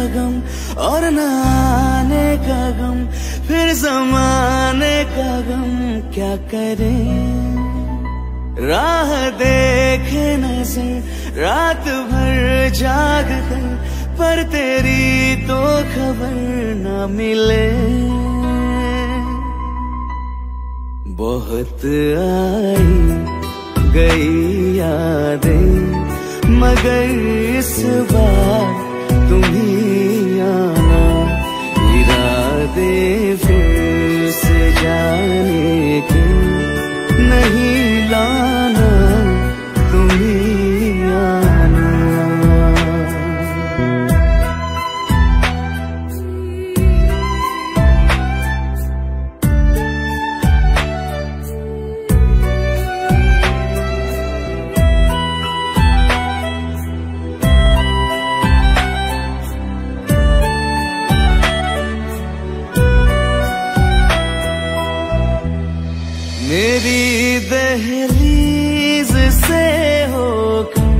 गम और न आने का गम, फिर ज़माने का गम क्या करें। राह देखे नजर रात भर जाग कर, पर तेरी तो खबर न मिले। बहुत आई गई यादें, मगर इस बार तुम ही आना। इरादे फिर से जाने के नहीं लाना, तुम ही आना। मेरी दहलीज से होकर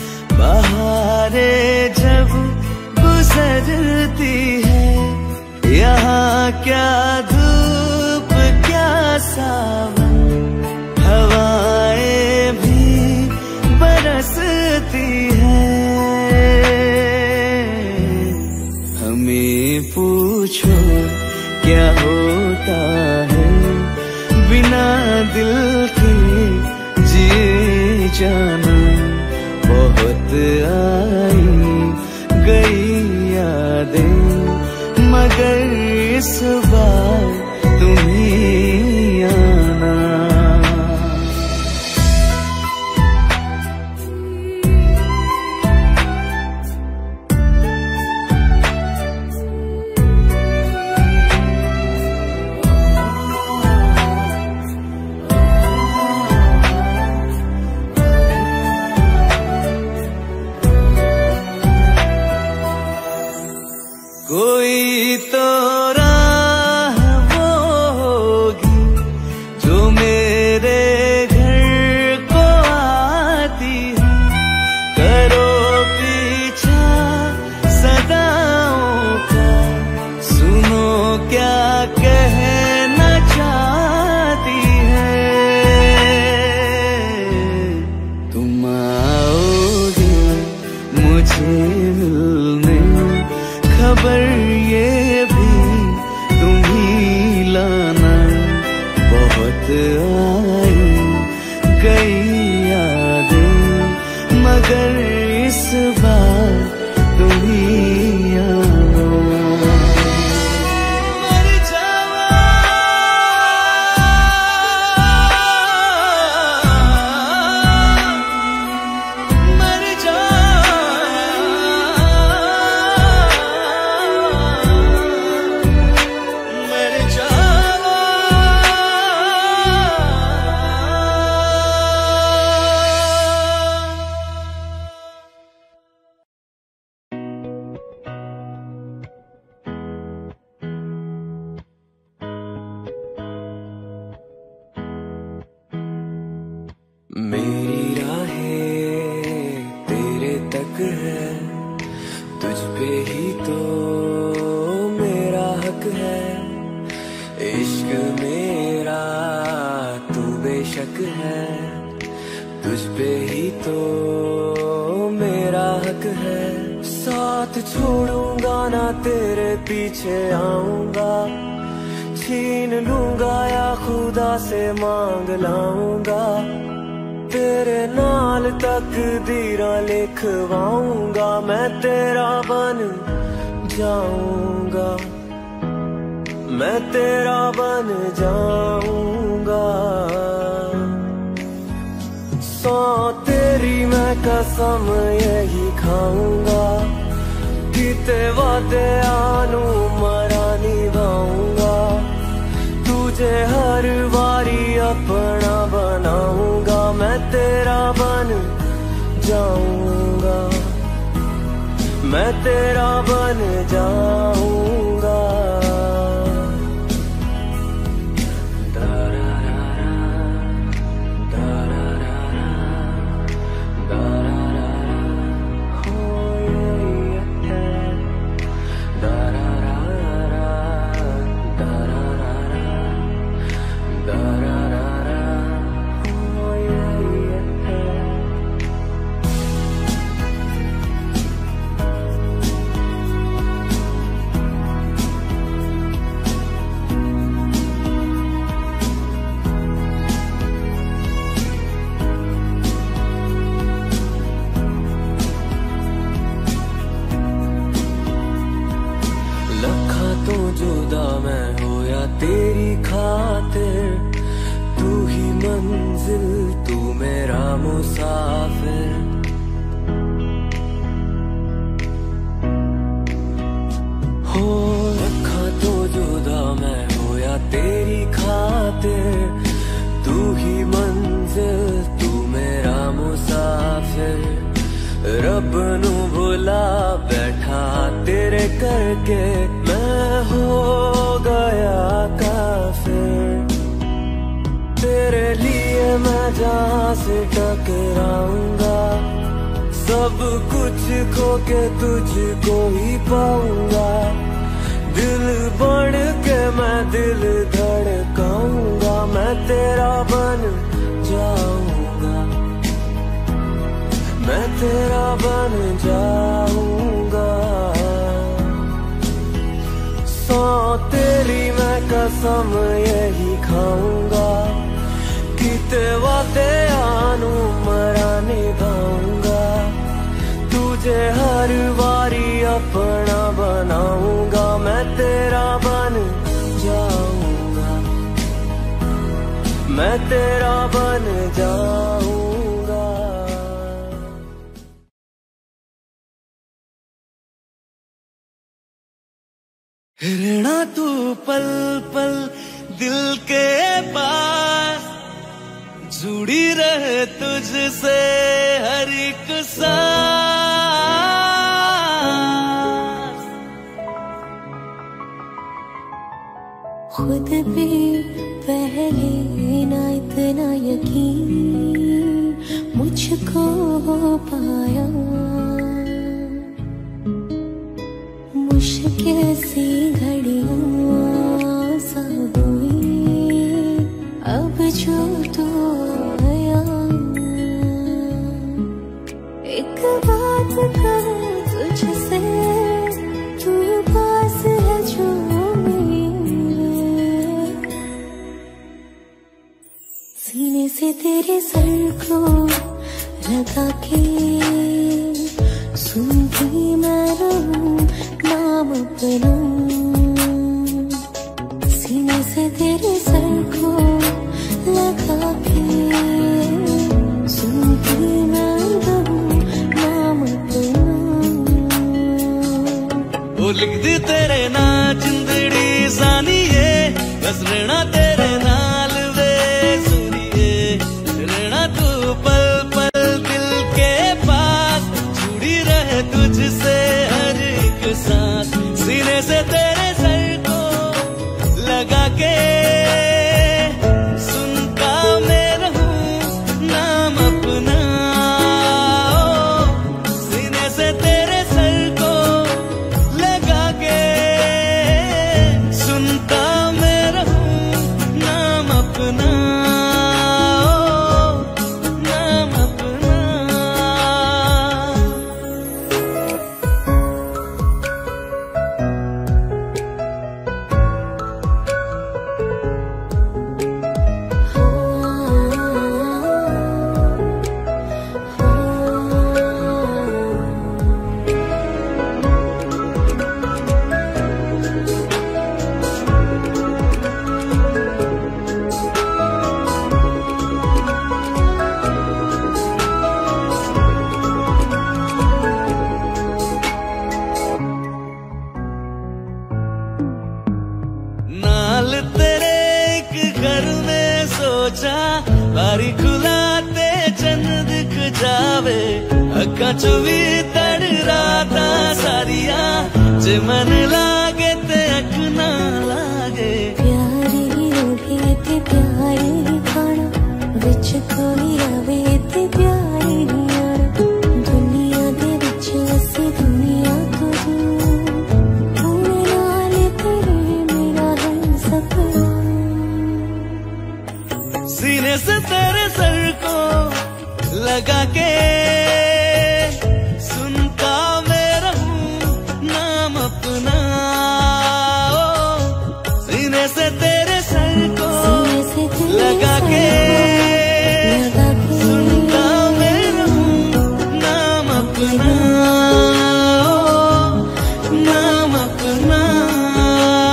बहारें जब गुजरती है, यहाँ क्या धूप क्या सावन, हवाएं भी बरसती है। हमें पूछो क्या होता है बिना दिल के जिए जाना। बहुत आई गई यादें, मगर इस बार तुम ही आना। कोई तो राह वो होगी जो मेरे घर को आती है। करो पीछा सदाओं का, सुनो क्या कहना चाहती है। तुम आओगे मुझे मिलने, खबर ये भी तुम ही लाना। बहुत आई गई यादें, मगर इस बार तुम ही आना। मेरी राहें तेरे तक है, तुझ पे ही तो मेरा हक है। इश्क मेरा तू बेशक है, तुझ पे ही तो मेरा हक है। साथ छोड़ूंगा ना तेरे पीछे आऊंगा, छीन लूंगा या खुदा से मांग लाऊंगा। तेरे नाल तकदीरां लिखवाऊंगा, मैं तेरा बन जाऊंगा, मैं तेरा बन जाऊंगा। सौ तेरी मैं कसम यही खाऊंगा, कीते वादे आनू मरा निभाऊंगा। तुझे हर बारी अपना बनाऊंगा, मैं तेरा बन जाऊंगा, मैं तेरा बन जाऊंगा। मंजिल तू मेरा मुसाफिर। हो रखा तो जुदा मैं हो या तेरी खातिर, तू ही मंजिल तू मेरा मुसाफिर। रब नू भुला बैठा तेरे करके, मैं हो गया काफिर। तेरे लिए मैं जहाँ से टकराऊंगा, सब कुछ खो के तुझको ही पाऊंगा। दिल बढ़ के मैं दिल धड़काऊंगा, मैं तेरा बन जाऊंगा, मैं तेरा बन जाऊंगा। सौ तेरी मैं कसम यही खाऊंगा, किते वादे आनू मरा निभाऊंगा। तुझे हर बारी अपना बनाऊंगा, मैं तेरा बन जाऊंगा, मैं तेरा बन जाऊंगा। रहना तू पल पल दिल के पास, जुड़ी रहे तुझसे हर एक सांस। खुद भी पहले ना इतना यकीन मुझको हो पाया, मुश्किल सी घड़ियां सा हुई अब जो तो आया। एक बात कहूं तुझसे, तू पास है जो मेरे, सीने से तेरे सर को लगा के सुनती मैं रहूं नाम अपना। सीने से तेरे सर को लगा के सुनती मैं रहूं नाम अपना। वो लिख दी तेरे ना जिंदड़ी जानिए, बस रहना तेरे नाल वे सुनिए। रहना तू पल पल दिल के पास, जुड़ी रहे तुझसे हर एक सांस। सीने से तेरे सर को लगा के सुनता मैं रहूं नाम अपना। सीने से तेरे सर को लगा के सुनता मैं रहूं नाम अपना, नाम अपना। नाल तेरे एक घर में सोचा, बारी खुलाते चंद दिख जावे। अक्का चो भी तड़ राता सारिया, जे मन लागे ते अख ना लागे। प्यारी रोटी ते प्यारी खाना, विच कोई आवे ते प्यारी आना। दुनिया दे विच असी दुनिया तो दूर, होने नाल तेरे मेरा है सपना। सीने से तेरे सर को लगा के सुनता मैं रहूं नाम अपना। सीने से तेरे सर को लगा के सुनता मैं रहूं नाम अपना, नाम अपना।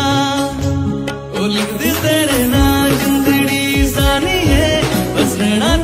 ओ लिख दी तेरे ना जिंदड़ी जानिए, बस रहना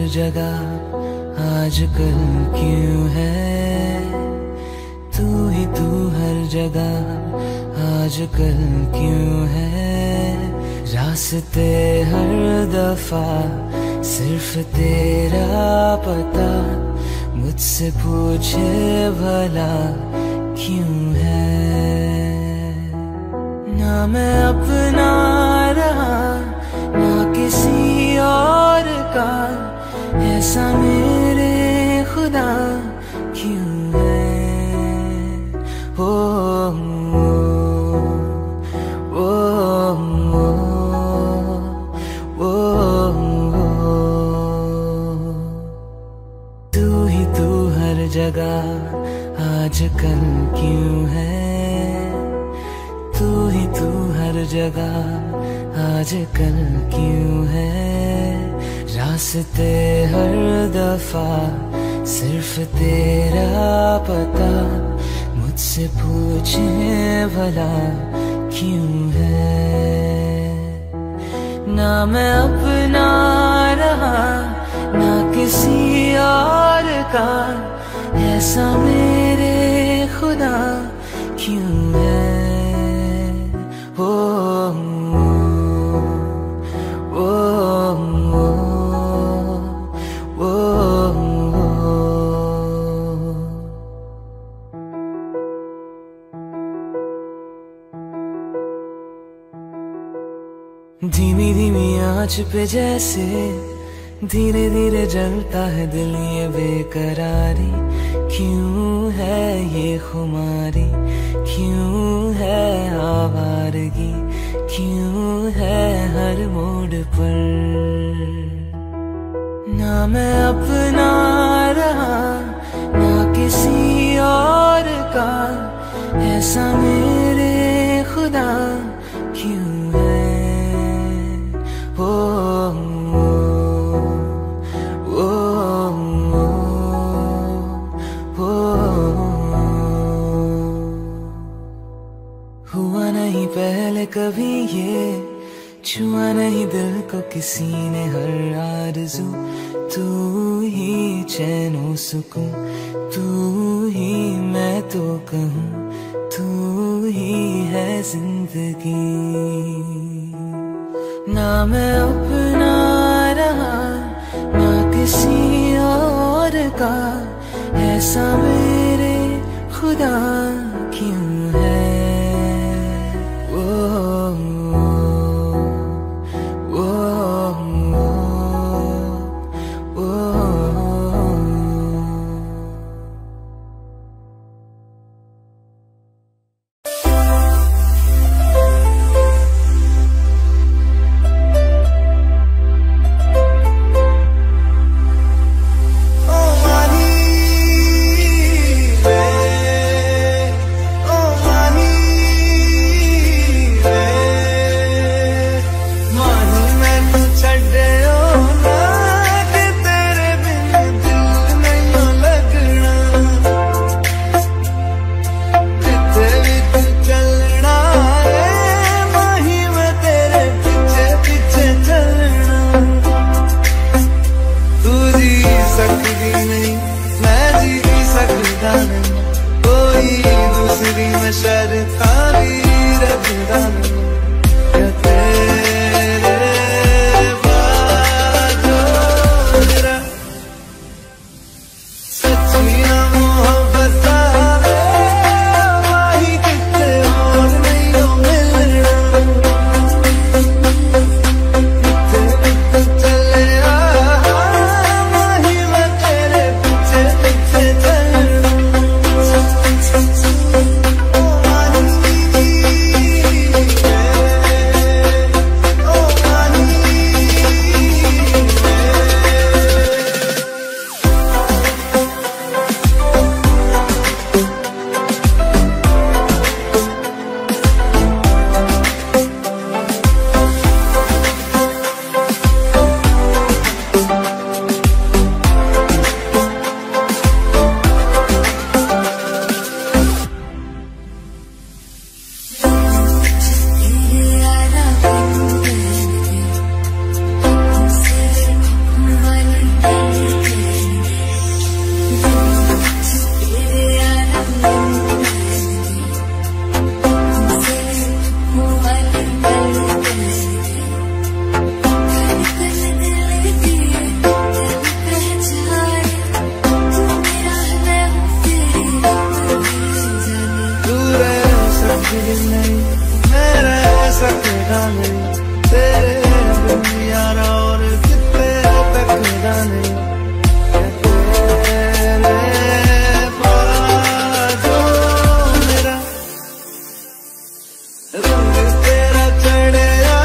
जगह आजकल क्यों है, तू ही तू हर जगह आजकल क्यों है। रास्ते हर दफा सिर्फ तेरा पता, मुझसे पूछे भला क्यों है। ना मैं अपना रहा ना किसी और का, ऐसा मेरे खुदा क्यों है। ओ तू ही तू हर जगह आजकल क्यों है, तू ही तू हर जगह आजकल क्यों है। रास्ते हर दफा सिर्फ तेरा पता, मुझसे पूछे भला क्यों है। ना मैं अपना रहा ना किसी और का, ऐसा मेरे खुदा क्यों है। ओ धीमी धीमी आंच पे जैसे धीरे धीरे जलता है दिल, ये बेकरारी क्यों है, ये खुमारी क्यों है, आवारगी क्यों है हर मोड़ पर। ना मैं अपना रहा ना किसी और का, ऐसा मेरे खुदा क्यों है। हुआ नहीं पहले कभी ये, छुआ नहीं दिल को किसी ने हर आरज़ू। तू ही चैनो सुकून, तू ही मैं तो कहूँ, तू ही है जिंदगी। ना मैं अपना रहा ना किसी और का, ऐसा मेरे खुदा क्यों है। भी नहीं, मैं रह सकता नहीं तेरे बिन यारा, और कितने तक नहीं तेरे बाजू मेरा रंग तेरा चढ़े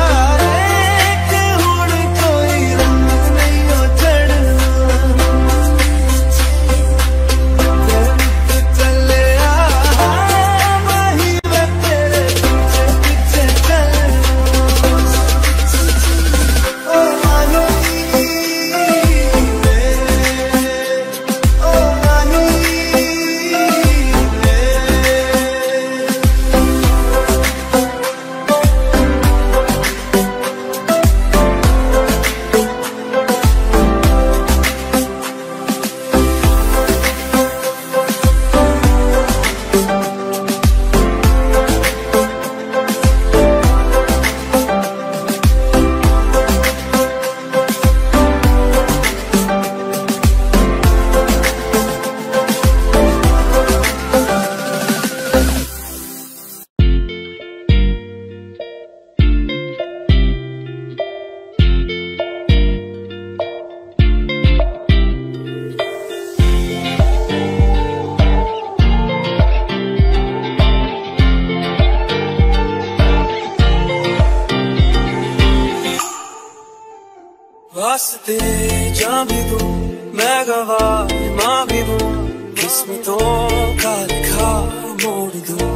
वास्ते जा भी दूं मैं गवाह माँ भी दूं, किस्मतों का लिखा मोड़ दूं,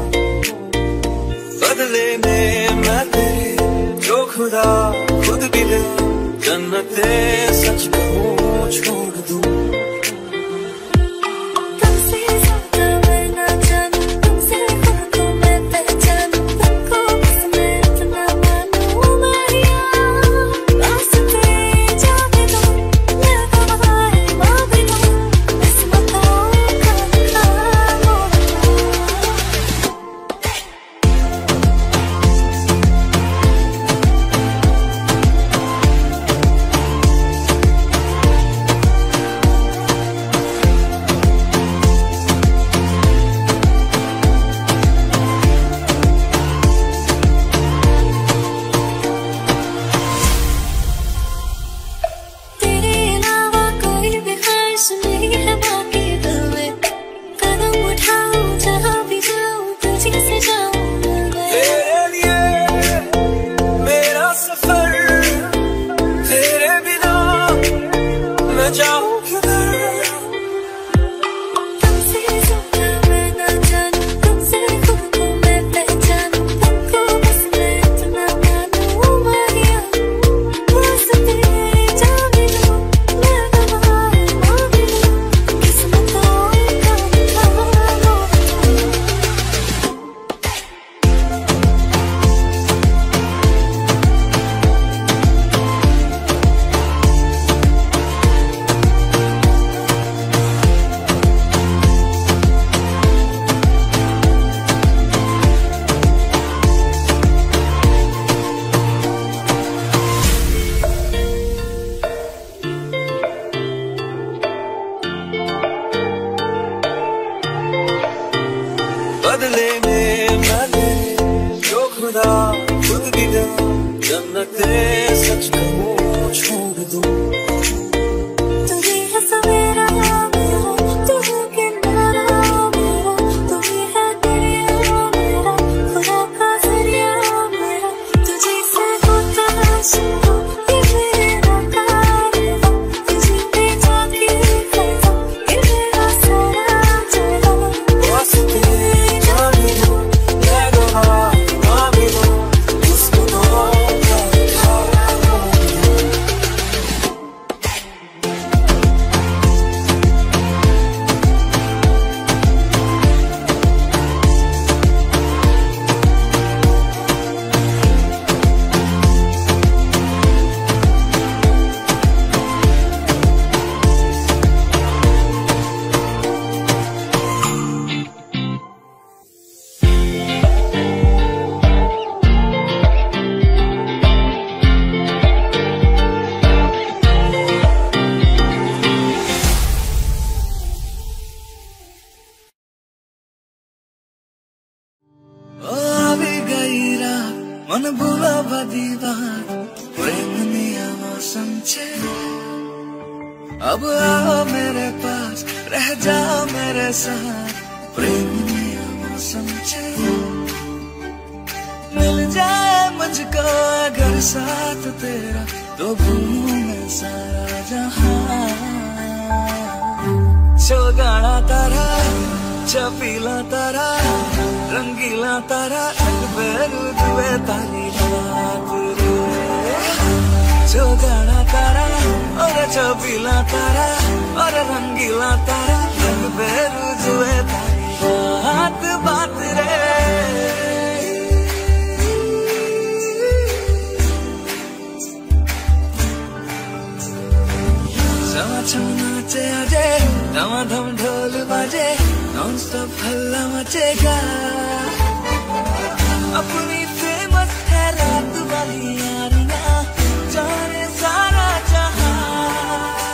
बदले में मैं तेरे जो खुदा खुद भी दे, जन्नते सच कहूँ छोड़ दूं। बदले में मैं जो खुदा खुद भी दे, जन्नते सच कहूँ छोड़ दूं। तू ही है सवेरा मेरा, तू है किनारा मेरा, तू ही है दरिया मेरा, खुदा का जरिया मेरा, तुझे से होता शुरू ये मेरा कारवां, तुझे पे जाके फंसा ये मेरा सारा जहां। वास्ते जा भी दूं मैं गवाह माँ भी दूं, किस्मतों का लिखा मन भूला बदी बात प्रेम निया मौसम छे अब आओ मेरे पास रह जाओ मेरे साथ प्रेम निया मौसम छे मिल जाए मुझको अगर साथ तेरा तो भूलूं मैं सारा जहां चौगाना तारा छपीला तारा रंगीला तारा बेरू दुए तारी रात रे चौगाना तारा और छपीला तारा और रंगीला तारा बेरू दुए तारी रात बात रे नाचे आजे धमाधम ढोल बाजे नॉन स्टॉप हल्ला मचेगा अपनी फेमस है रात वाली यारियां जाने सारा जहां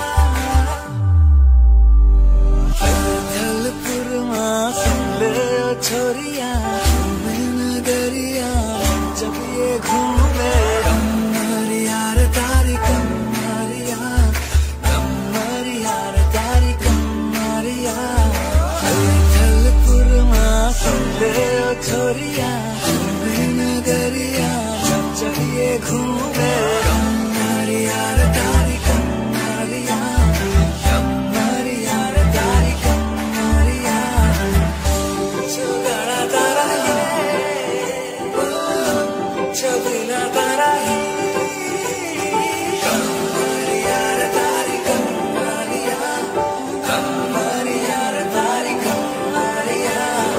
थलपुरमा सुन ले ओ छोरिया नगरिया जब ये घूमे कमरिया रे तारी कमरिया छोरिया नगरिया जब ये घूमे कमरिया रे तारी कमरिया कमरिया रे तारी कमरिया चुगड़ा तारा छबिना तारा कमरिया रे तारी कमरिया कमरिया रे तारी कमरिया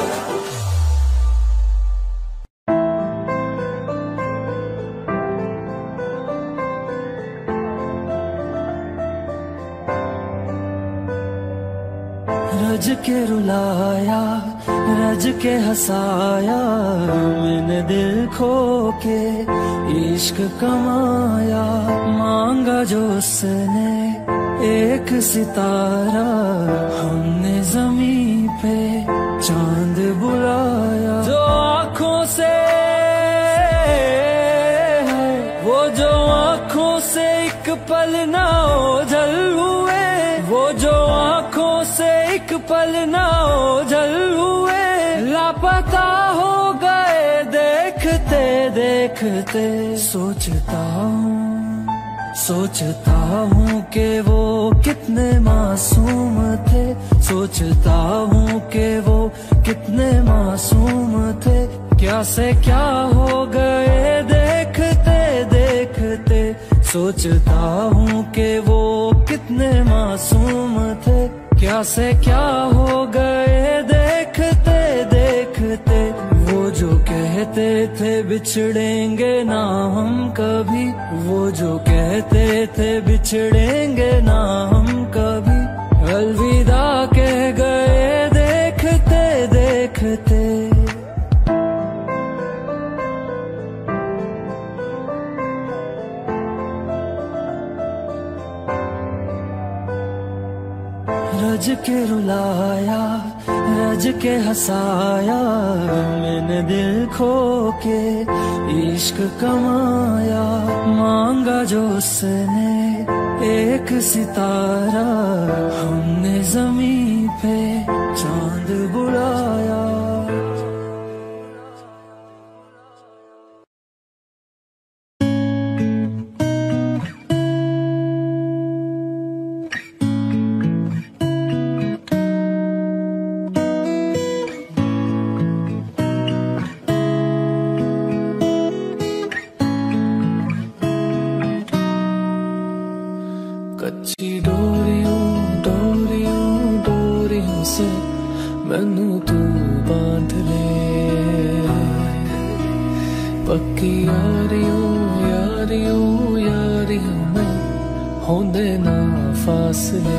रज के रुलाया रज के हंसाया मैंने दिल खो के इश्क कमाया मांगा जो उसने एक सितारा हमने जमीन पे चांद बुलाया जो आँखों से वो जो आँखों से एक पल ना ओझल हुए वो जो आँखों से एक पल ना ओझल हुए लापता हो गए देखते देखते सोचता हूँ कि वो कितने मासूम थे सोचता हूँ कि वो कितने मासूम थे क्या से क्या हो गए देखते देखते सोचता हूँ कि वो कितने मासूम थे क्या से क्या हो गए देखते देखते वो जो कहते थे बिछड़ेंगे ना हम कभी वो जो कहते थे बिछड़ेंगे ना हम कभी अलविदा कह गए देखते देखते रज के रुलाया रज के हंसाया मैंने दिल खो के इश्क कमाया मांगा जो उसने एक सितारा हमने जमीन पे चांद बुलाया कच्ची डोरियों डोरियों डोरियों से मैनू तू बांध ले पक्की यारियों यारियों यारियों में होंदे ना फासले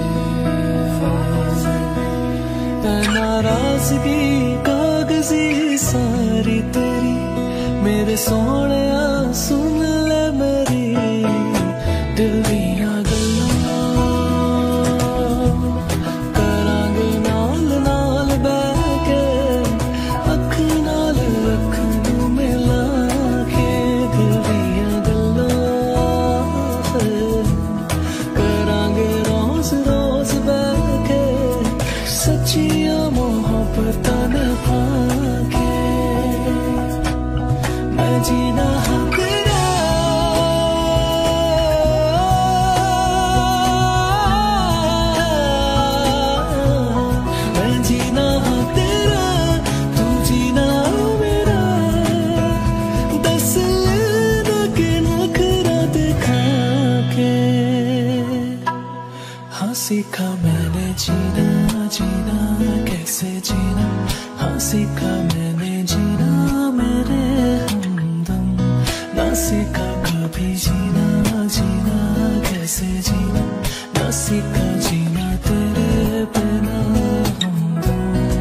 नाराजगी कागजी सारी तेरी मेरे सोने सुन ले मेरी दिल दिया सीखा मैंने जीना जीना कैसे जीना, हाँ सीखा मैंने जीना मेरे हमदम। ना सीखा कभी जीना जीना कैसे जीना, ना सीखा जीना तेरे बिना हमदम।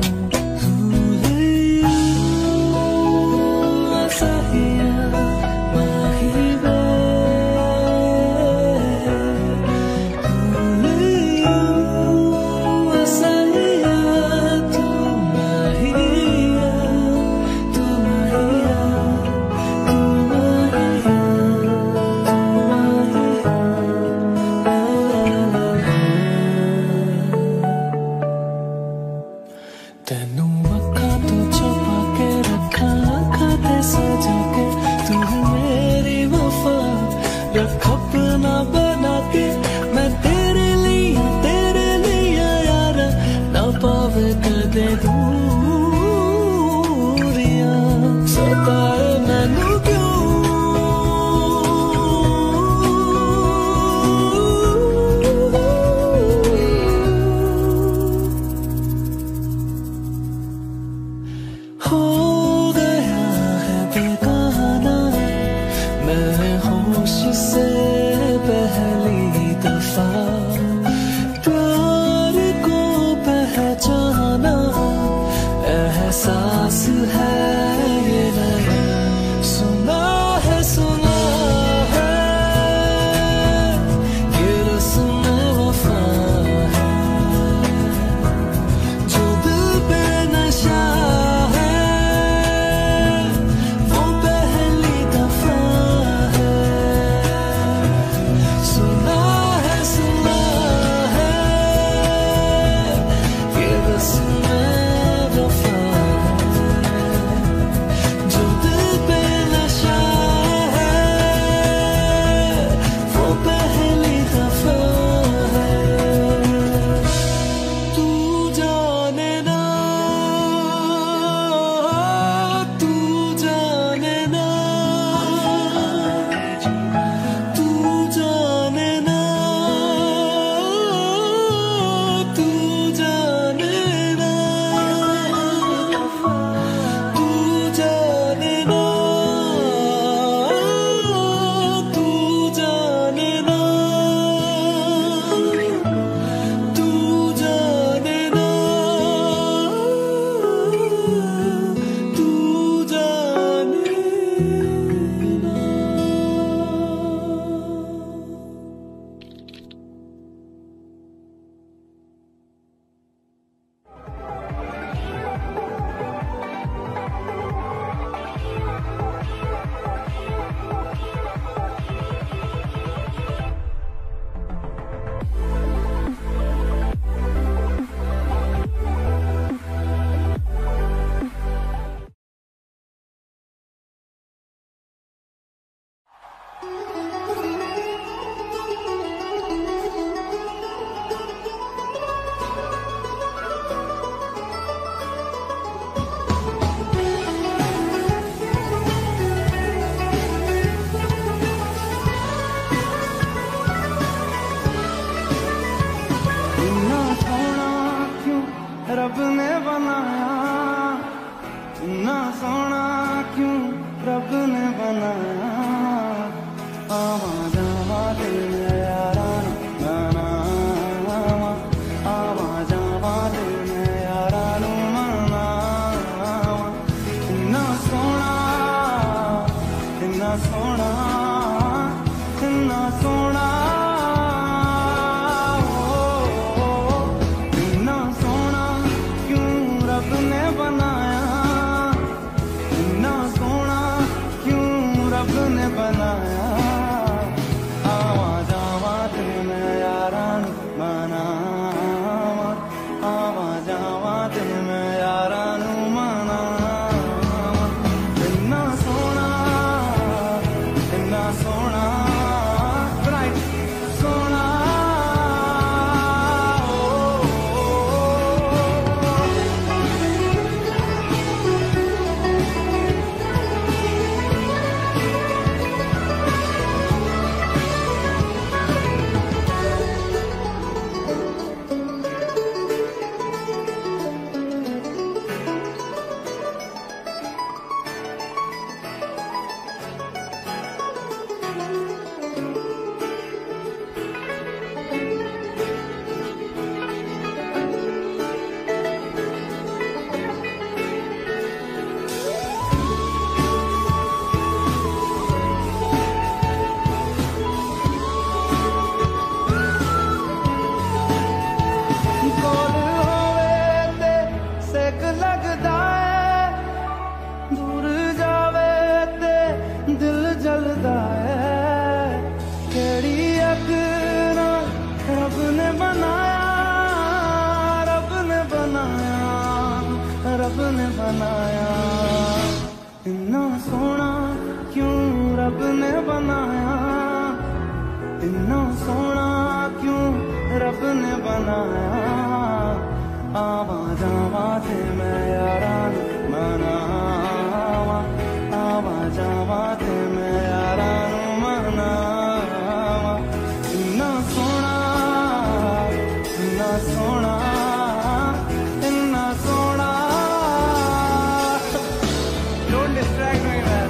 रब ने बनाया, इतना सोना क्यों रब ने बनाया। आवा जावा दिल यारा गाना, आवा जावा दिल यारा नू मना। इतना सोना, इतना सोना, इतना सोना। बनाया आवा जावा दिल में यारा नू मना, आवा जावा दिल में यारा नू मना। इन्ना सोना इतना सोना क्यों रब ने बनाया, आवा जावा ते मैं यारा मनावा, आवा जावा ते मैं यारा मनावा। इतना सोना, इतना सोना, इतना सोना। Don't distract me, man.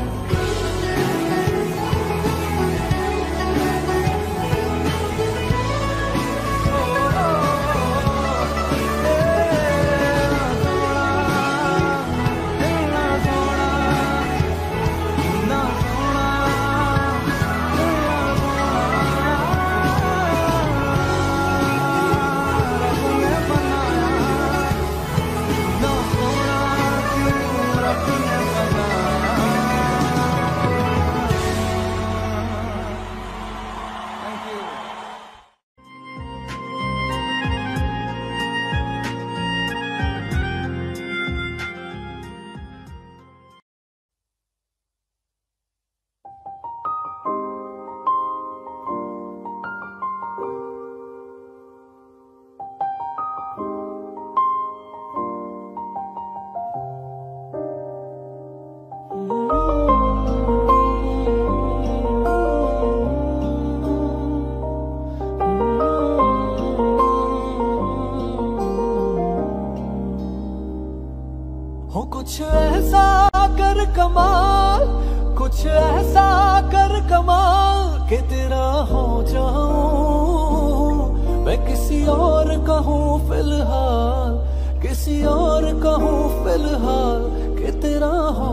कुछ ऐसा कर कमाल, कुछ ऐसा कर कमाल कि तेरा हो जाऊं मैं किसी और कहूँ फिलहाल, किसी और कहूँ फिलहाल कि तेरा हो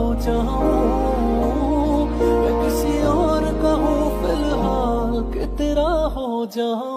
जाऊं मैं किसी और कहूँ फिलहाल कि तेरा हो जाऊं।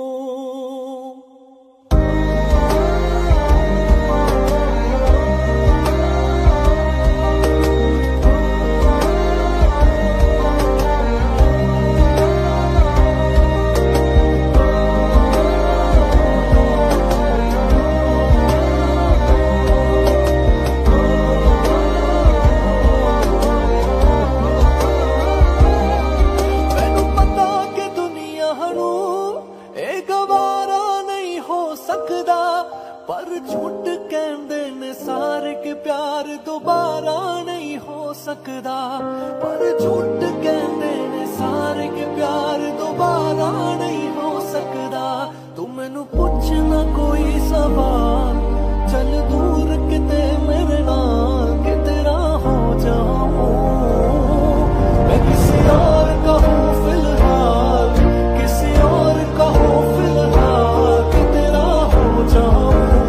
पर झूठ कहंदे ने सारे के प्यार दोबारा नहीं हो सकदा, पर झूठ कहंदे ने सारे के प्यार दोबारा नहीं हो सकदा। तू मैनू पुछना कोई सवाल, चल दूर किते मेरे नाल कि तेरा हो जाऊं मैं किसी और कहूँ फिलहाल, किसी और कहूँ फिलहाल कि तेरा हो जाऊं।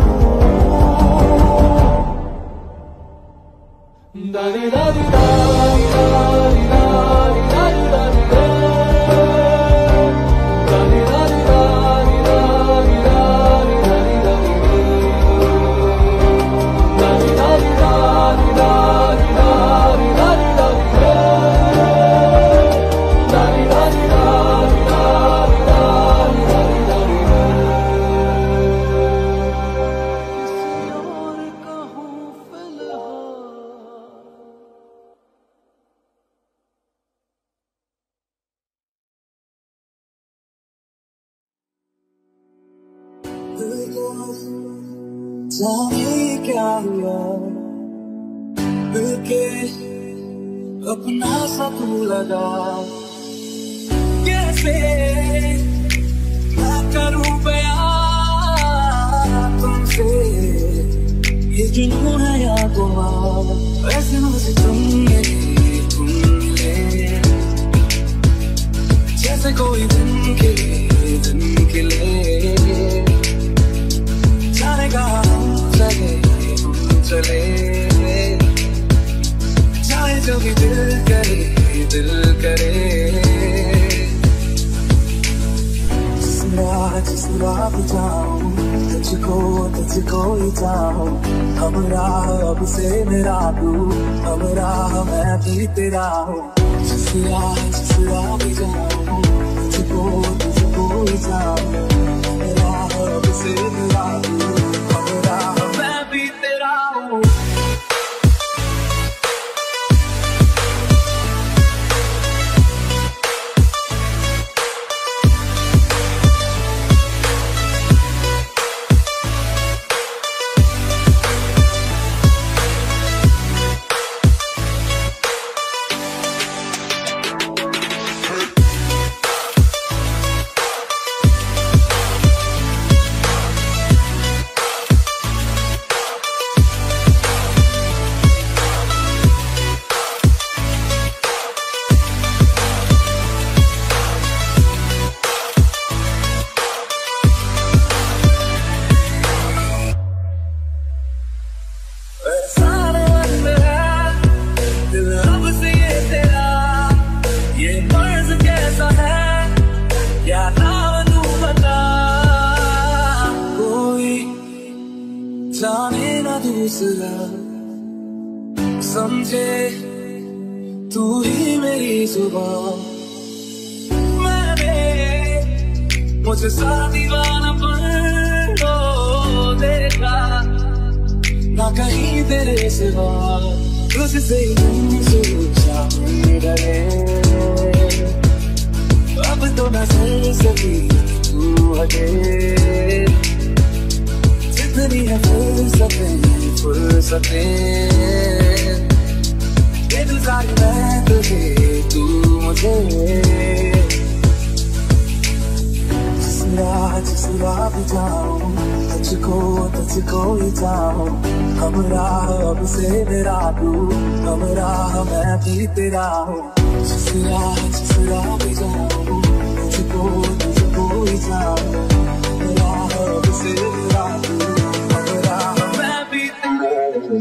Dari dari dari dari dari dari dari dari dari dari dari dari dari dari dari dari dari dari dari जाने क्या हुआ के अपना सा तू लगा, कैसे मैं करूं बयां तुमसे ये जुनून है या गुमान, वैसे मुझे तुम मिले जैसे कोई दिन खिले जाने का चले चाहे जो भी दिल करे जिस राह पे जाऊं तुझको ही चाहूं, हम राह अब से मेरा तू, हम राह मैं भी तेरा हूँ। जिस राह पे जाऊं तुझको ही चाहूं, हम राह अब से मेरा तू, हम राह मैं भी तेरा हूँ। दूसरा समझे तू ही मेरी जुबान। मैंने मुझे सारा दीवानापन देखा ना कहीं तेरे सिवा, तुझसे नहीं सोचा डरे। अब तो नजर से भी तू हटे, जितनी है फुर्सतें इंतजार मैं तुझे, तू मुझे। जिस राह भी जाऊं तुझको ही जाऊं, हम राह अब से मेरा तू, हम राह मैं भी तेरा हूँ। जिस राह भी जाऊं तुझको ही जाऊं, हम राह अब से मेरा तू, हम राह मैं भी तेरा हूँ।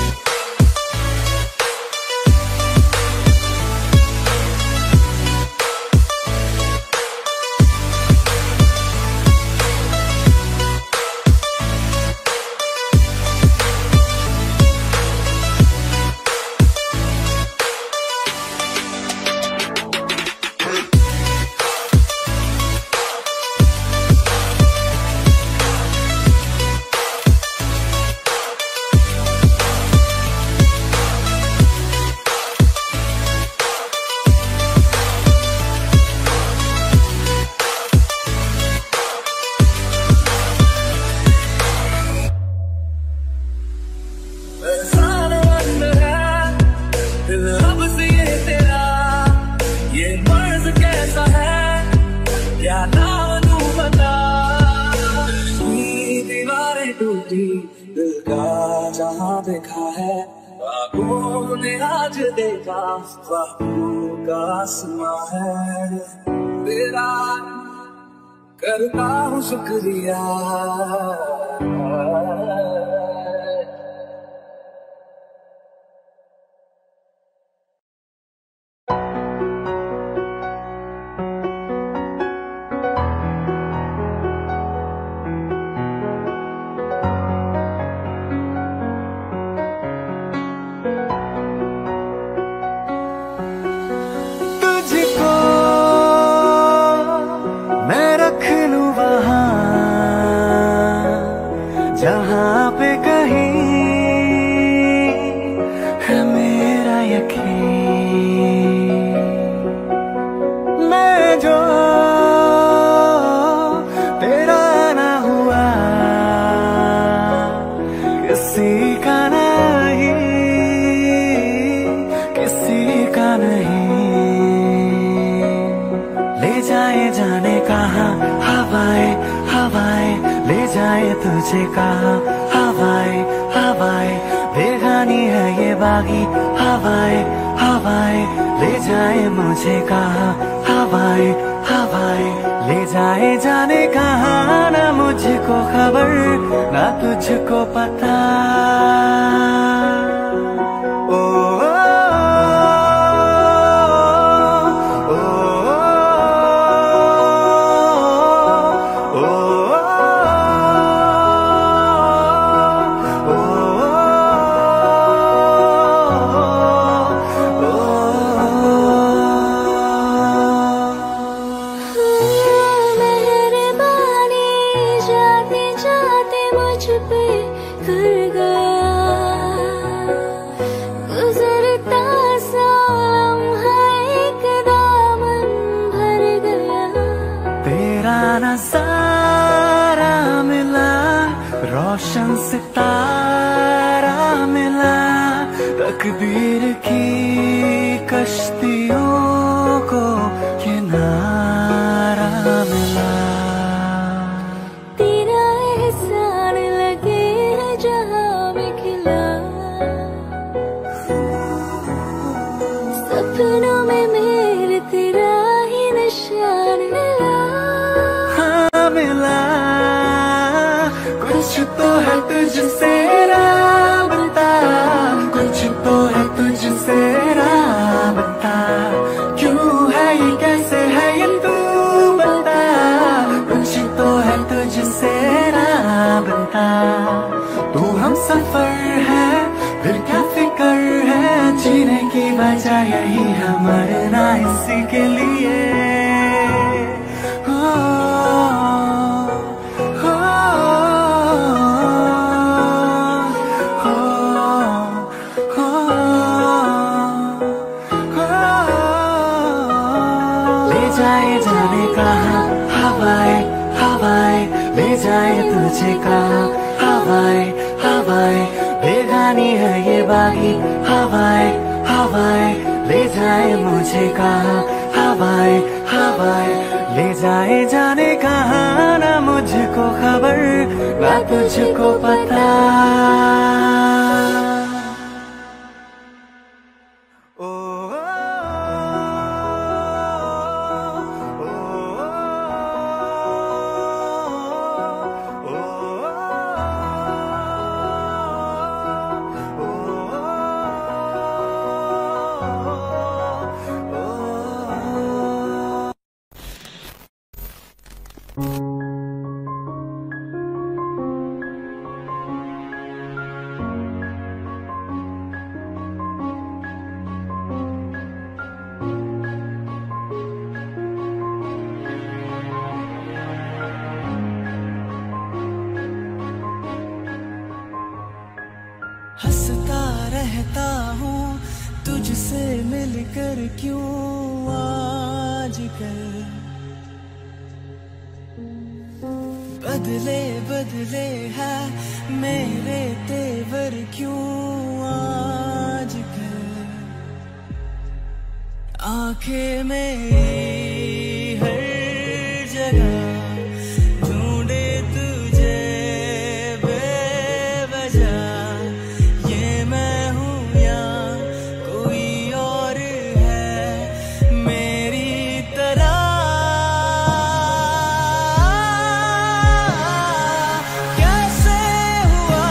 दिल का जहाँ देखा है ख्वाबों ने आज देखा, ख्वाबों का आसमां है तेरा, करता हूँ शुक्रिया। जहाँ पे कहीं है मेरा यकीन, मैं जो तेरा ना हुआ किसी का नहीं, ले जाए जाने कहाँ हवाएं ले जाए तुझे कहाँ हवाएं बेगानी है ये बागी हवाएं ले जाए मुझे कहाँ हवाएं ले जाए जाने कहाँ, ना मुझको खबर ना तुझको पता। नज़ारा मिला, रोशन सितारा मिला, तकदीर की कश्तियों को किनारा मिला। तेरा एहसान लगे है जहाँ में खिला, सपनों में मेरे तेरा ही निशान मिला। कुछ तो है तुझसे राबता, कुछ तो है तुझसे राबता, क्यों है ये कैसे है ये तू बता। कुछ तो है तुझसे राबता, तू हम सफर है मरना इसी के लिए। ले जाए जाने कहाँ हवाएं हवाएं, ले जाए तुझे कहाँ हवाएं हवाएं, बेगानी है ये बागी हवाएं हवाएं, ले जाए मुझे कहाँ हवाएं हवाएं, ले जाए जाने कहाँ ना मुझको खबर ना तुझको पता। हंसता रहता हूँ तुझसे मिलकर क्यों आजकल, बदले बदले है मेरे तेवर क्यों आजकल, आंखें मेरी हर जगह ढूंढे तुझे बेवजह, ये मैं हूँ या कोई और है मेरी तरह। कैसे हुआ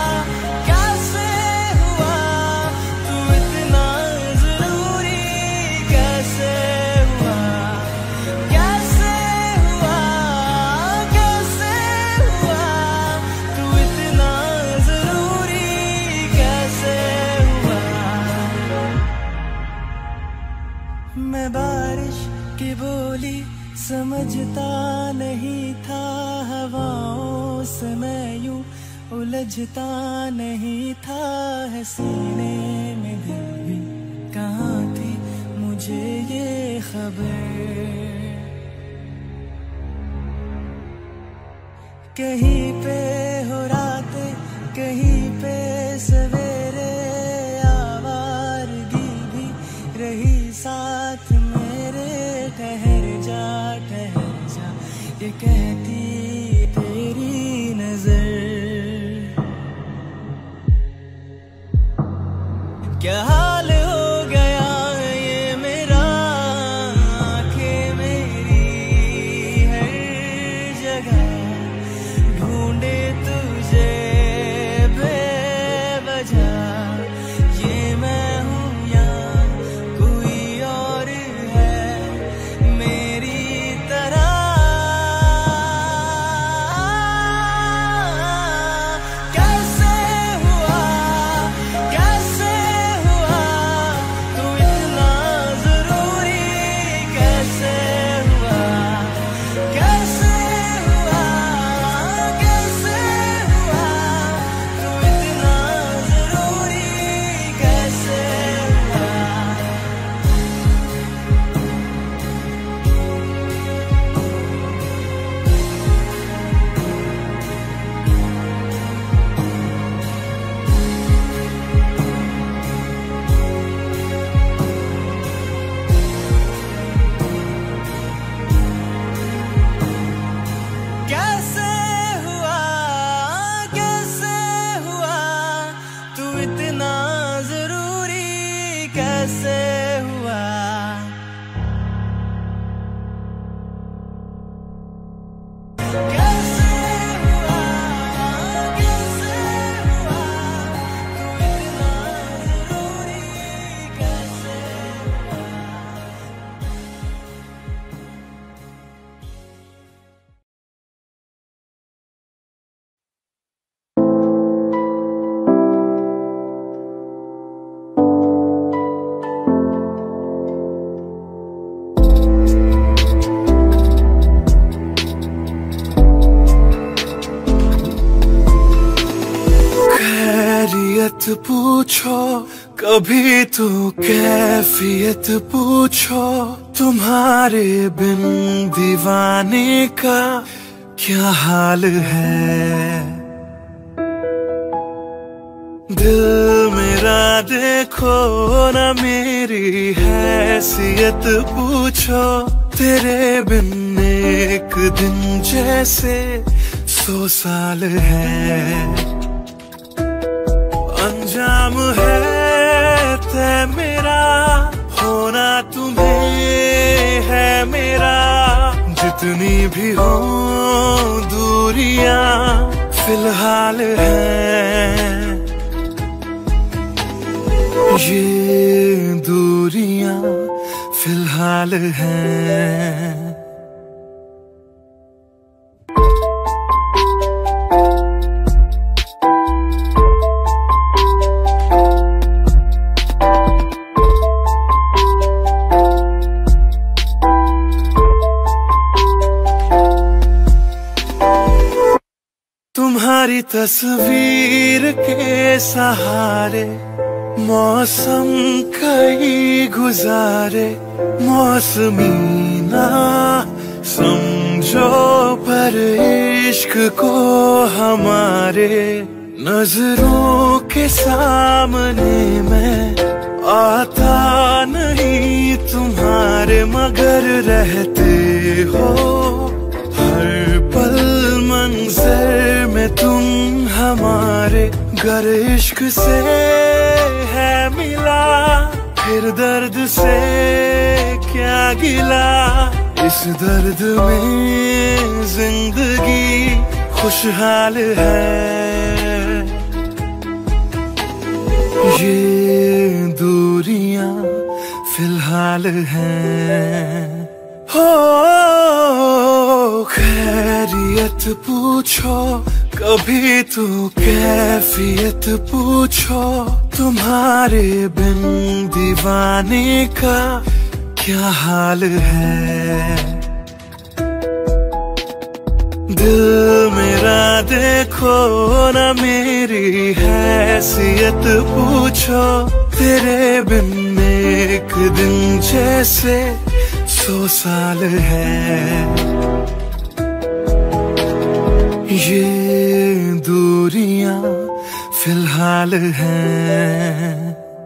तू इतना जरूरी, कैसे हुआ तू इतना जरूरी, कैसे हुआ। मैं बारिश की बोली समझता नहीं था, हवाओं से मैं यूं उलझता नहीं था, है सीने में दिल भी कहाँ थी मुझे ये खबर। कहीं पे हो रातें कहीं पे सवेरे, आवारगी भी रही साथ मेरे, ठहर जा ये कहती तेरी नजर। क्या हाल हो गया ये मेरा, आंखें मेरी हर जगह ढूंढे तुझे बेवजह, ये मैं हूँ या कोई और है मेरी तरह। कैसे हुआ कैफियत पूछो, कभी तो कैफियत पूछो, तुम्हारे बिन दीवाने का क्या हाल है। दिल मेरा देखो ना मेरी हैसियत पूछो, तेरे बिन एक दिन जैसे 100 साल है। अंजाम है तय मेरा, होना तुम्हें है मेरा, जितनी भी हो दूरियां फिलहाल है। ये दूरियां फिलहाल हैं। तुम्हारी तस्वीर के सहारे मौसम कई गुजारे, मौसमी ना समझो पर इश्क को हमारे, नजरों के सामने मैं आता नहीं तुम्हारे, मगर रहते हो हर पल मंजर में तुम हमारे। गर इश्क से है मिला फिर दर्द से क्या गिला, इस दर्द में जिंदगी खुशहाल है। ये दूरियां फिलहाल हैं। हो खैरियत पूछो, कभी तो कैफियत पूछो, तुम्हारे बिन दीवाने का क्या हाल है। दिल मेरा देखो ना मेरी हैसियत पूछो, तेरे बिन एक दिन जैसे 100 साल है। ये दूरियां फिलहाल हैं।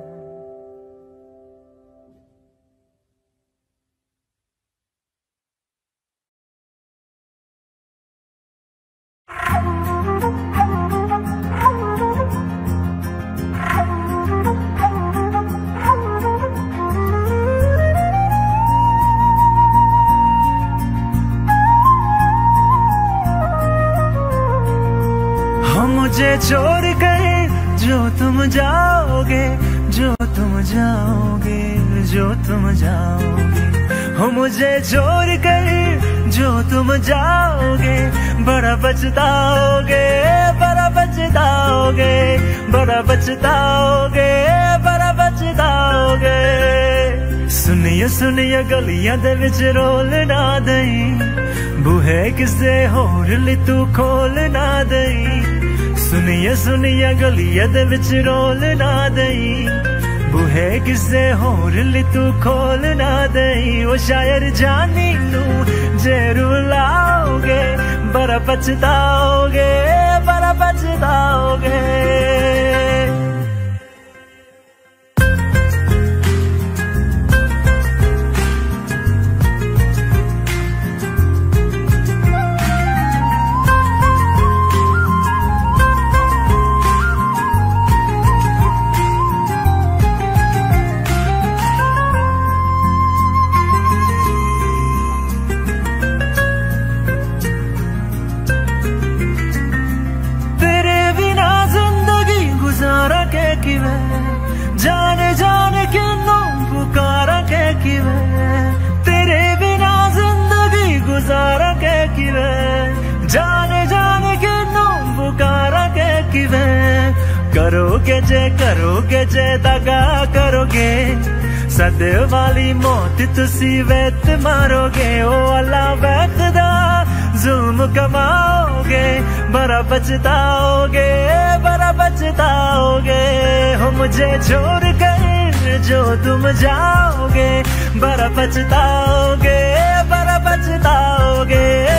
मुझे छोड़ गए जो तुम जाओगे, जो तुम जाओगे, जो तुम जाओगे। हो मुझे छोड़ गए जो तुम जाओगे, बड़ा पछताओगे, बड़ा पछताओगे, बड़ा पछताओगे, बड़ा पछताओगे। सुनिए सुनिए गलियां दे विच रोल ना दई, बूहे किसे होर ली तू खोल ना दई। सुनिए सुनिए गलियां दे विच रोल ना दई, बूहे किसे होर ली तू खोल ना दई। वो शायर जानी नू जे रुलाओगे, बड़ा पछताओगे, बड़ा पछताओगे। जाने जाने क्यों पुकारा के किवे, तेरे बिना जिंदगी गुजारा के किवे। जाने जाने क्यों पुकारा के किवे, करोगे जे दगा करोगे, सद वाली मौत तुसी वेत मारोगे। ओ अल्लाह बैठदा जुल्म कमाओगे, बड़ा पछताओगे, बड़ा पछताओगे। हो मुझे छोड़ कर जो तुम जाओगे, बड़ा पछताओगे, बड़ा पछताओगे।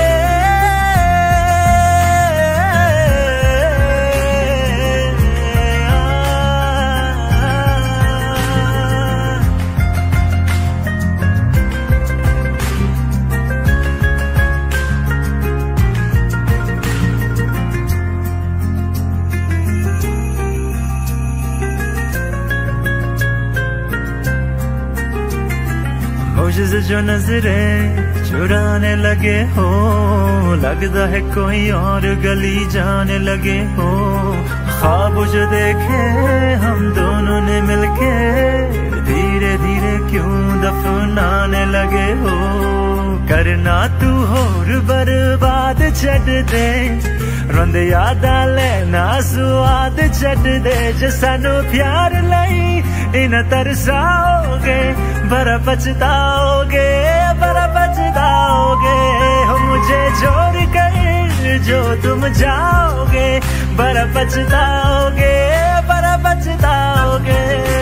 मुझसे जो नजरें चुराने लगे हो, लगता है कोई और गली जाने लगे हो। ख्वाब जो देखे हम दोनों ने मिलके, धीरे धीरे क्यों दफनाने लगे हो। करना तू होर बर्बाद छड़ दे, रोंदे यादां लेना स्वाद छड़ दे। जे सानू प्यार लई इन तरसाओगे, बड़ा पछताओगे, बड़ा पछताओगे। हो मुझे छोड़ कर जो तुम जाओगे, बड़ा पछताओगे, बड़ा पछताओगे।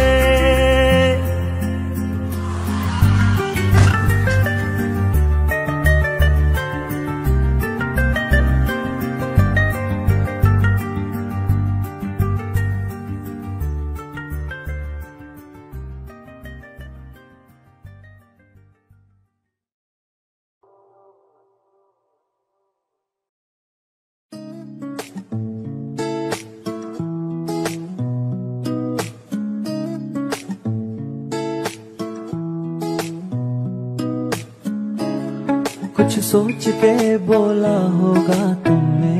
कुछ सोच के बोला होगा तुमने,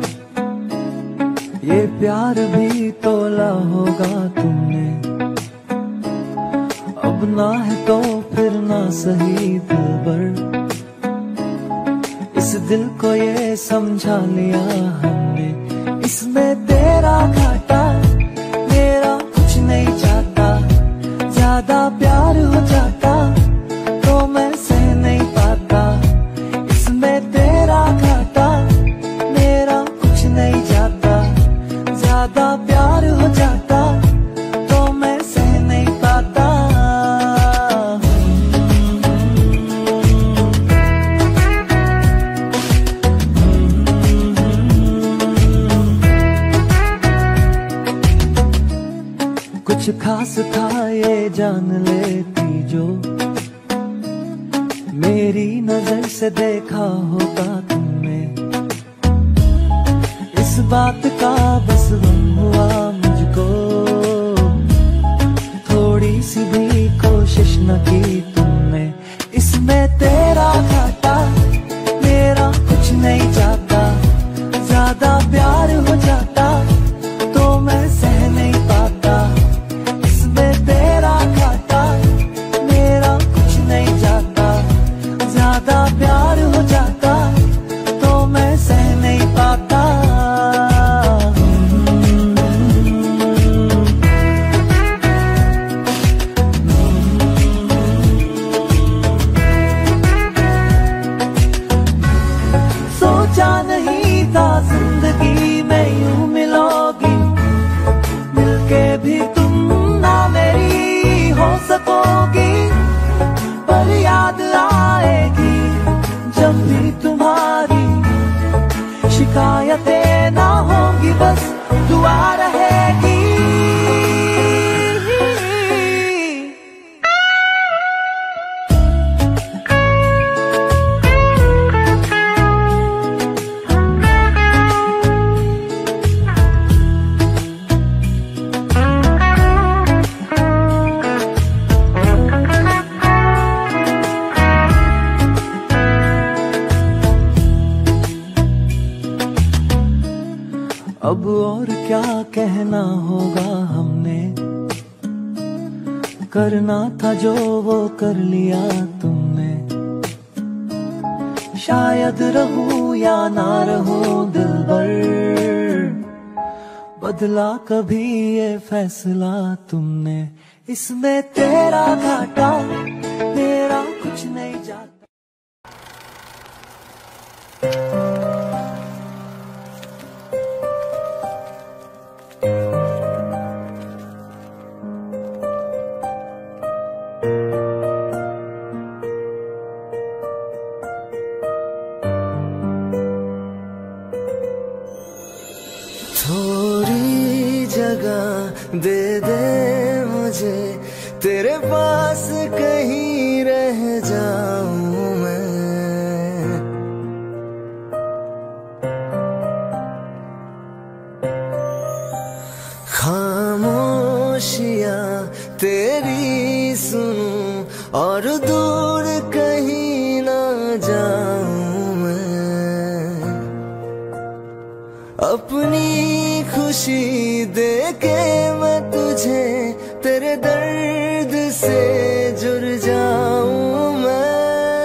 ये प्यार भी तोला होगा तुमने। अब ना है तो फिर ना सही दिलबर, इस दिल को ये समझा लिया हमने। इसमें तेरा घाटा मेरा कुछ नहीं जाता, ज्यादा प्यार हो जाता तो मैं सह नहीं पाता। तेरा घाटा मेरा कुछ नहीं जाता, ज्यादा प्यार हो जाता तो मैं सह नहीं पाता। कुछ खास था ये जान लेती जो, मेरी नजर से देखा होगा तुमने। इस बात का बस गम हुआ मुझको, थोड़ी सी भी कोशिश न की तुमने। इसमें तेरा घाटा मेरा कुछ नहीं जाता, ज्यादा प्यार हो जाता तो मैं सह नहीं पाता। इसमें तेरा घाटा मेरा कुछ नहीं जाता, ज्यादा प्यार हो जाता तो मैं सह नहीं पाता। सोचा नहीं था जिंदगी में यूं मिलोगी, मिलके भी तुम ना मेरी हो सकोगी। पर याद आएगी जब भी तुम्हारी, शिकायतें ना होंगी बस दुआ रहेगी। अब और क्या कहना होगा हमने, करना था जो वो कर लिया तुमने। शायद रहूं या ना रहूं दिलबर, बदला कभी ये फैसला तुमने। इसमें तेरा घाटा मेरा कुछ नहीं जाता। दे दे मुझे, तेरे पास कहीं रह जाऊं मैं। खामोशियां तेरी सुनूं और दूर कहीं ना जाऊं मैं। अपनी खुशी देके मैं तुझे तेरे दर्द से जुड़ जाऊं मैं।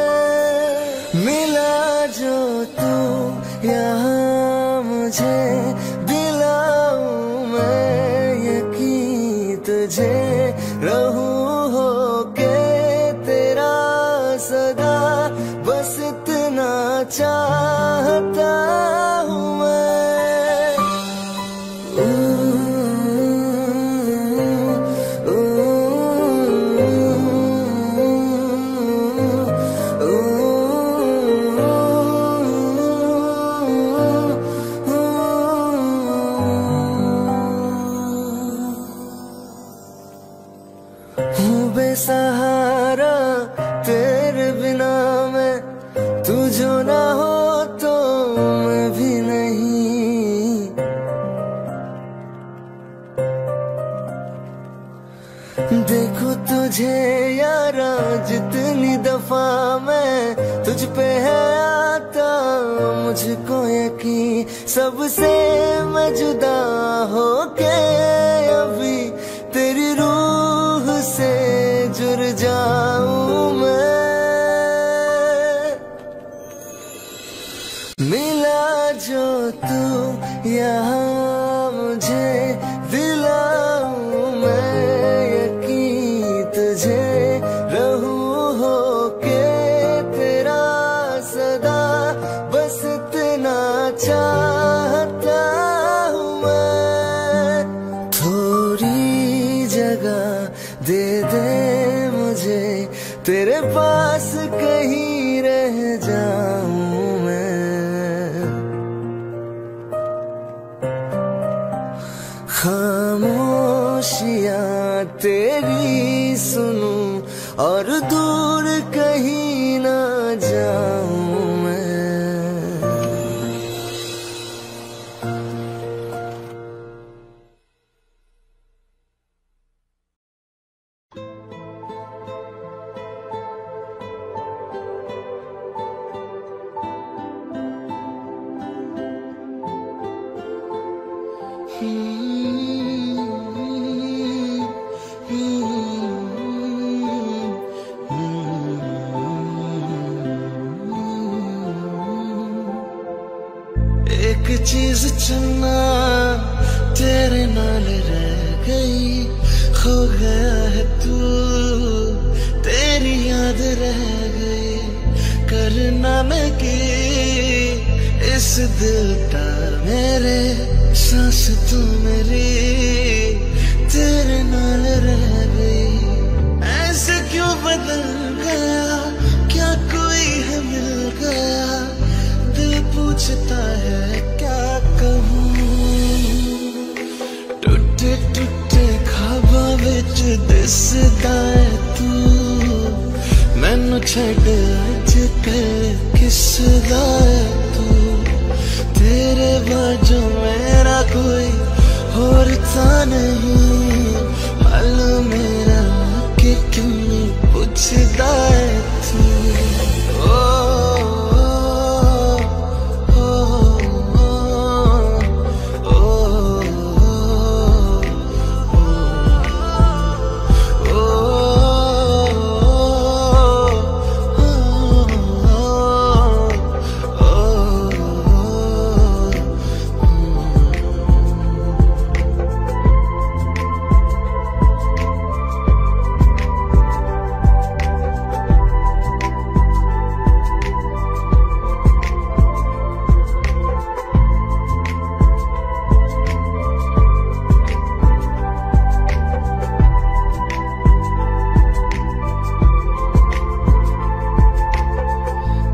मिला जो तू यहाँ मुझे, दिलाऊं मैं यकीन तुझे, रहूं होके तेरा सदा, बस इतना चाहता हूँ मैं। बेसहारा तेरे बिना मैं, तू जो ना हो तो मैं भी नहीं। देखो तुझे यारा जितनी दफा मैं तुझ पे है आता, मुझको यकीन सबसे मैं जुदा होके अभी तेरी रूह से जुड़ जाऊं मैं। मिला जो तू यहाँ मुझे, दिलाऊं मैं यकीन तुझे, रहूं होके तेरा सदा, बस इतना चाहता हूँ मैं। थोड़ी जगह दे दे मुझे, तेरे पास कहीं रह जाऊं मैं। खामोशियां तेरी सुनूं और दूर कहीं ना जाऊं मैं। एक चीज चुनना तेरे नाल रह गई, खो गया है तू, तेरी याद रह गई। करना मैं की इस दिल का मेरे, सांस तू मेरी तेरे नाल रह गई। ऐसे क्यों बदल गया, क्या कोई है मिल गया, दिल पूछता है क्या कहूँ। टूटे टूटे ख्वाबां विच दिसदा है तू, मैनू छड्ड अज कल किसदा है तू। तेरे बाजू मेरा कोई होर ता नहीं, हाल मेरा कि क्यों पुछदा है तू।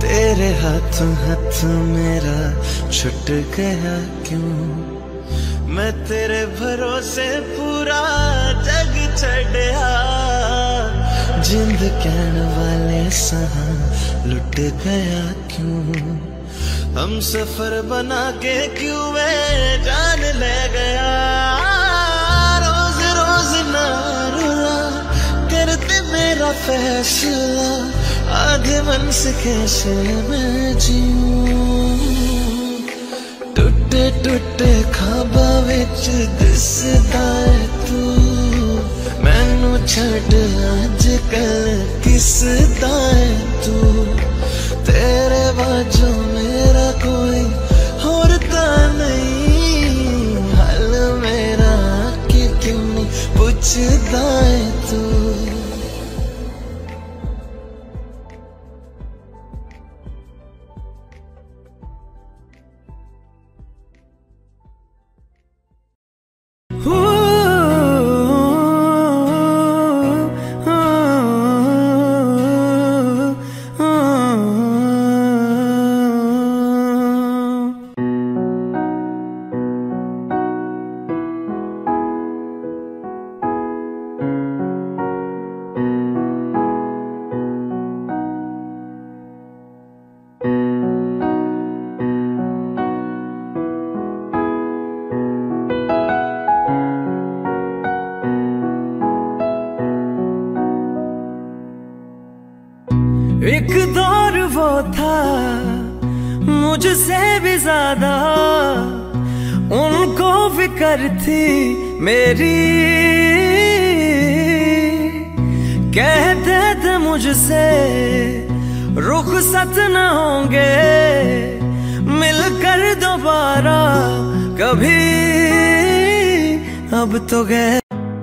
हाथ मेरा छुट गया क्यों, मैं तेरे भरोसे पूरा जग छड़िया जिंद कहन वाले सहा लुट गया क्यों हम सफर बना के क्यों वे जान ले गया रोज रोज ना रुला करते मेरा फैसला आधे मन से कैसे मैं जीऊं टुटे टुटे ख्वाबा विच दिसदा है तू मैनू छड़ अज कल किसदा है तू तेरे बाजू मेरा कोई और ता नहीं हाल मेरा कि क्यों नहीं पूछदा है तू एक दौर वो था मुझसे भी ज्यादा उनको फिक्र थी मेरी कहते थे मुझसे रुखसत न होंगे मिलकर दोबारा कभी अब तो गए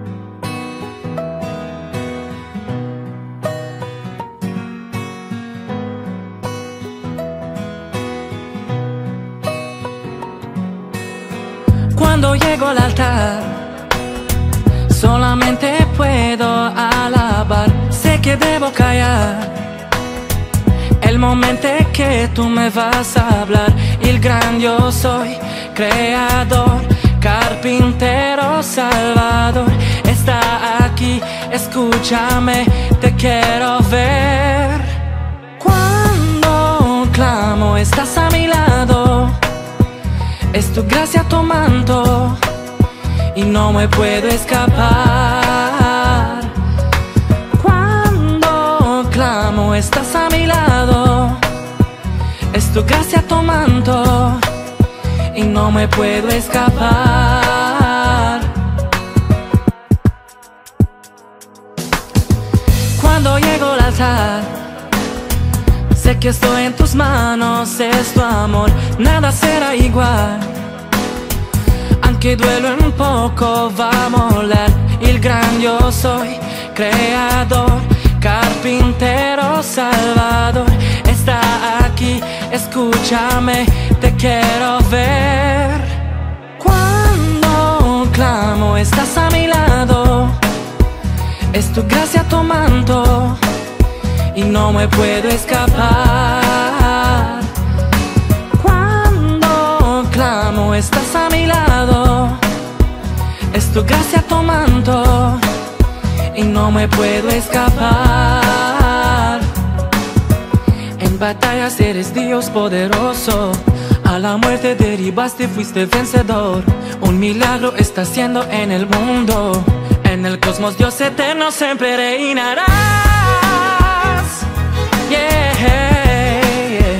Cuando llego al altar, solamente puedo alabar. Sé que debo callar el momento que tú me vas a hablar. El gran yo soy, creador, carpintero, salvador. Está aquí, escúchame, te quiero ver. Cuando clamo, estás a mi lado. Es tu gracia tu manto y no me puedo escapar. Cuando clamo estás a mi lado. Es tu gracia tu manto y no me puedo escapar. Cuando llego al altar, sé que estoy en tus manos, es tu amor, nada será igual. Aunque duelo un poco, va a molar. El gran yo soy, creador, carpintero, salvador. Está aquí, escúchame, te quiero ver. Cuando clamo, estás a mi lado. Es tu gracia tu manto y no me puedo escapar. Cuando clamo estás a mi lado. Es tu gracia tu manto y no me puedo escapar. En batallas eres Dios poderoso. A la muerte derribaste, fuiste vencedor. Un milagro está haciendo en el mundo. En el cosmos Dios eterno siempre reinarás. Yeah, yeah.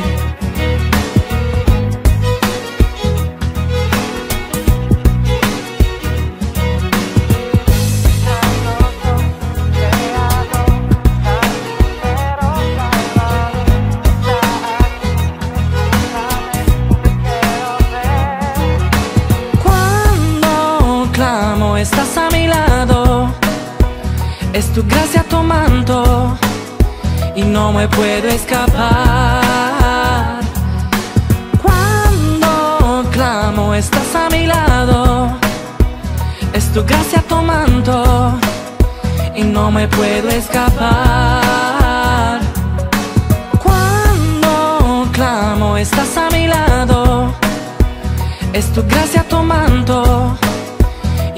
Cuando clamo estás a mi lado. Es tu gracia tu manto y no me puedo escapar. Cuando clamo estás a mi lado. Es tu gracia tu manto y no me puedo escapar. Cuando clamo estás a mi lado. Es tu gracia tu manto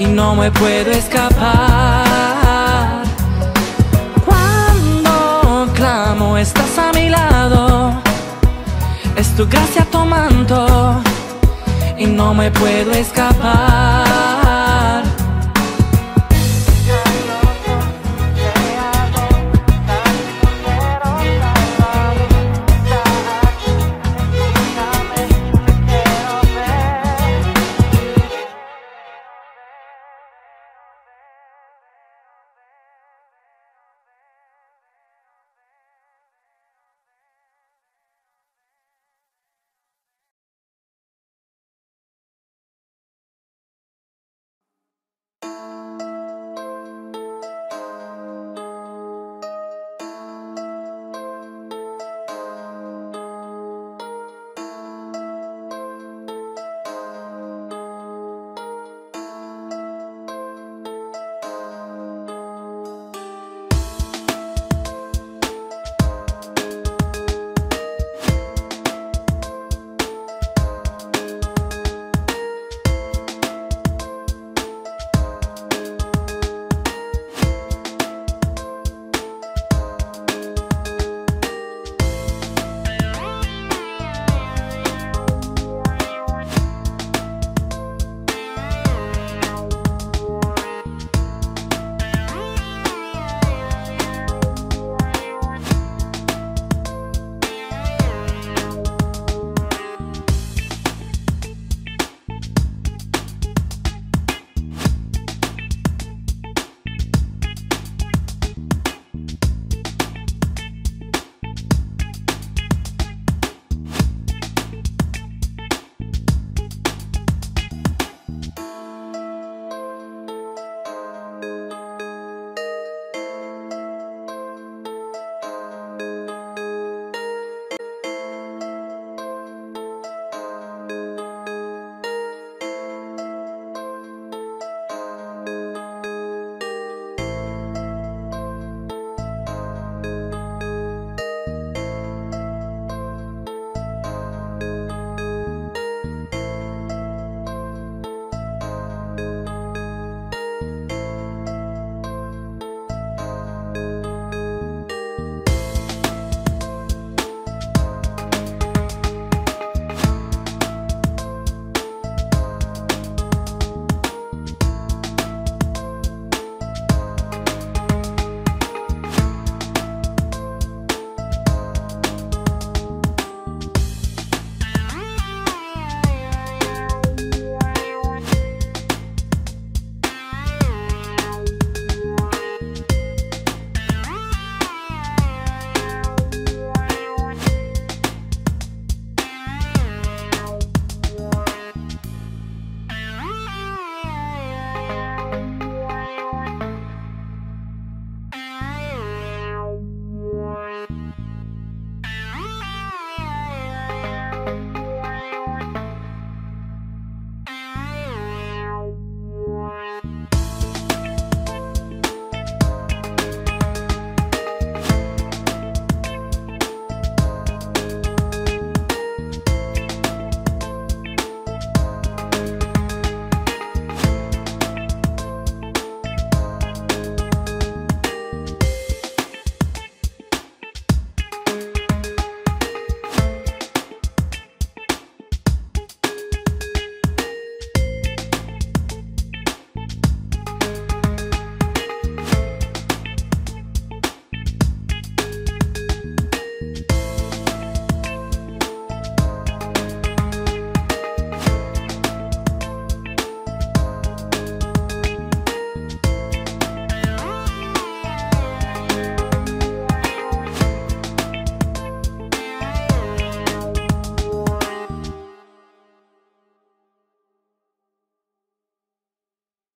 y no me puedo escapar. Cuando clamo estás a mi lado, es tu gracia tu manto y no me puedo escapar.